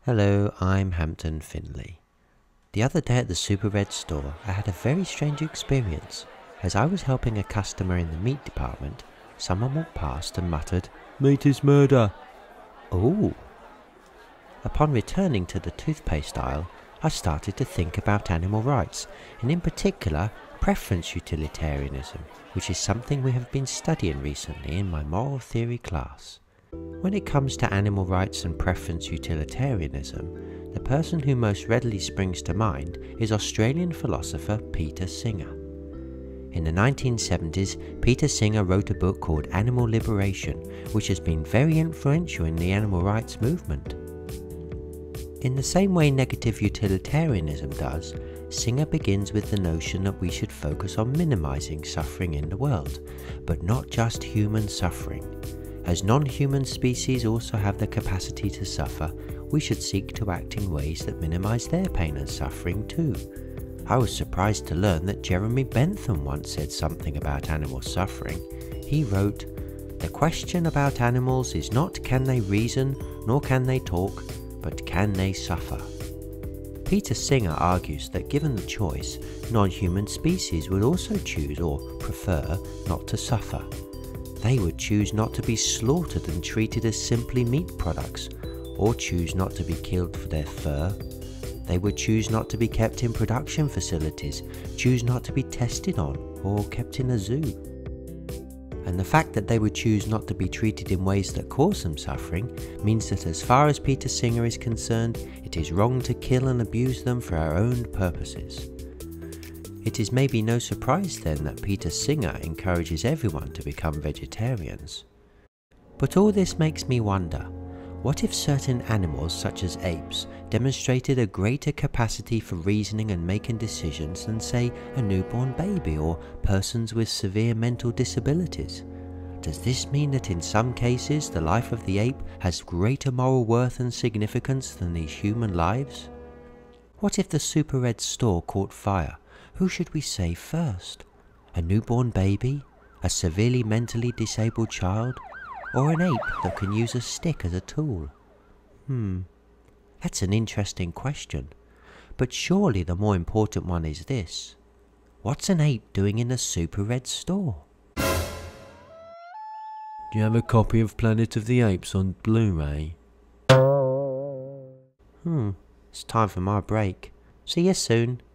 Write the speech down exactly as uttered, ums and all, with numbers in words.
Hello, I'm Hampton Findley. The other day at the Super Red store, I had a very strange experience. As I was helping a customer in the meat department, someone walked past and muttered, "Meat is murder." Ooh. Upon returning to the toothpaste aisle, I started to think about animal rights, and in particular, preference utilitarianism, which is something we have been studying recently in my moral theory class. When it comes to animal rights and preference utilitarianism, the person who most readily springs to mind is Australian philosopher Peter Singer. In the nineteen seventies, Peter Singer wrote a book called Animal Liberation, which has been very influential in the animal rights movement. In the same way negative utilitarianism does, Singer begins with the notion that we should focus on minimizing suffering in the world, but not just human suffering. As non-human species also have the capacity to suffer, we should seek to act in ways that minimize their pain and suffering too. I was surprised to learn that Jeremy Bentham once said something about animal suffering. He wrote, "The question about animals is not can they reason, nor can they talk, but can they suffer?" Peter Singer argues that given the choice, non-human species would also choose or prefer not to suffer. They would choose not to be slaughtered and treated as simply meat products, or choose not to be killed for their fur. They would choose not to be kept in production facilities, choose not to be tested on, or kept in a zoo. And the fact that they would choose not to be treated in ways that cause them suffering means that as far as Peter Singer is concerned, it is wrong to kill and abuse them for our own purposes. It is maybe no surprise then that Peter Singer encourages everyone to become vegetarians. But all this makes me wonder, what if certain animals such as apes demonstrated a greater capacity for reasoning and making decisions than say a newborn baby or persons with severe mental disabilities? Does this mean that in some cases the life of the ape has greater moral worth and significance than these human lives? What if the Super Red store caught fire? Who should we save first? A newborn baby? A severely mentally disabled child? Or an ape that can use a stick as a tool? Hmm, that's an interesting question. But surely the more important one is this. What's an ape doing in a Super Red store? Do you have a copy of Planet of the Apes on Blu-ray? Hmm, it's time for my break. See you soon.